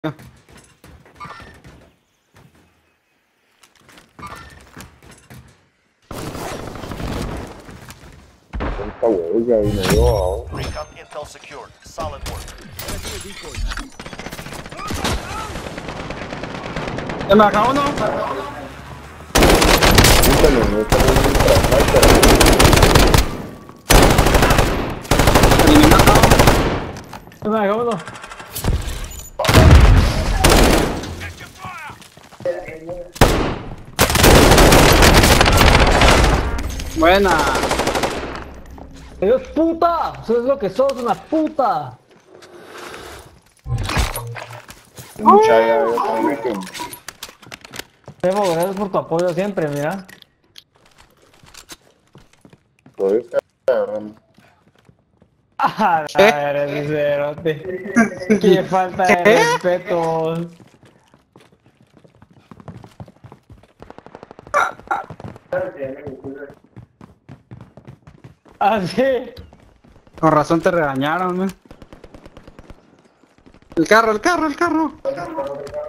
Esta huella y me dio abajo. Recon intel secured. Solid work. ¿Se me acabó no? Se me acabó no. Buena. ¡Dios puta! Eso es lo que sos, una puta. Temo, gracias por tu apoyo siempre, mira. Ah, eres cerote. Qué falta de respeto. Ah, sí. Con razón te regañaron, ¿no? El carro.